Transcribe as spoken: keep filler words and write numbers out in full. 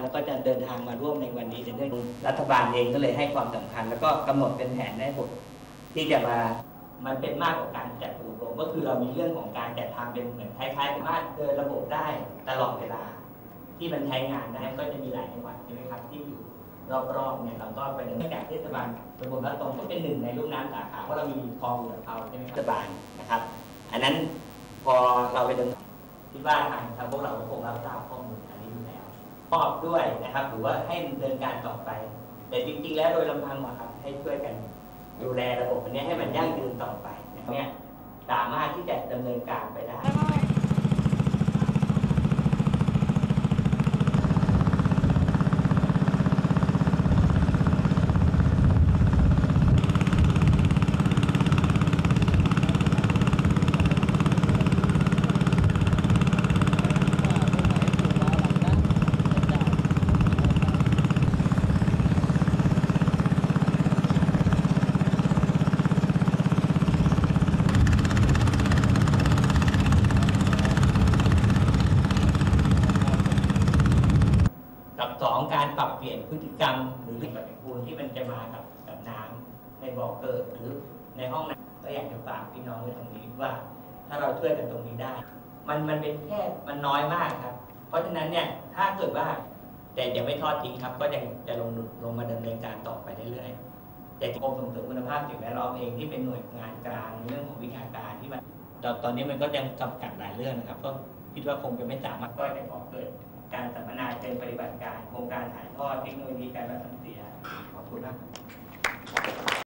แล้วก็จะเดินทางมาร่วมในวันนี้เรื่องรัฐบาลเองก็เลยให้ความสำคัญแล้วก็กำหนดเป็นแผนได้หมดที่จะมามันเป็นมากกว่าการจัดอบรมก็คือเรามีเรื่องของการจัดทำเป็นเหมือนคล้ายๆสามารถเดินระบบได้ตลอดเวลาที่มันใช้งานได้ก็จะมีหลายจังหวัดใช่ไหมครับที่อยู่รอบๆเนี่ยเราก็เป็นเนื่องจากเทศบาลตำบลพระตรงก็เป็นหนึ่งในลุ่มน้ำสาขาเพราะเรามีคลองอุตภาวใช่ไหมครับเทศบาลนะครับอันนั้นพอเราไปดำเนินคิดว่าทางทางพวกเราคงรับทราบข้อมูลอันนี้อยู่แล้วมอบด้วยนะครับหรือว่าให้ดำเนินการต่อไปแต่จริงๆแล้วโดยลำพังครับให้ช่วยกันดูแลระบบอันนี้ให้มันยั่งยืนต่อไปเนี่ยสามารถที่จะดำเนินการไปได้กับสองการปรับเปลี่ยนพฤติกรรมหรือปฏิกูลที่มันจะมากับกับน้ำในบ่อเกิดหรือในห้องน้ำก็อยากจะฝากพี่น้องไว้ตรงนี้ว่าถ้าเราช่วยกันตรงนี้ได้มันมันเป็นแค่มันน้อยมากครับเพราะฉะนั้นเนี่ยถ้าเกิดว่าแต่อย่าไม่ทอดทิ้งครับก็ยังจะลงลงมาดำเนินการต่อไปเรื่อยๆแต่กรมส่งเสริมคุณภาพสิ่งแวดล้อมเองที่เป็นหน่วยงานกลางในเรื่องของวิชาการที่มันตอนนี้มันก็ยังจำกัดหลายเรื่องนะครับก็คิดว่าคงจะไม่สามารถก็จะขอเกิดการสัมมนาเชิงปฏิบัติการโครงการถ่ายทอดเทคโนโลยีการวัดน้ำเสียขอบคุณมาก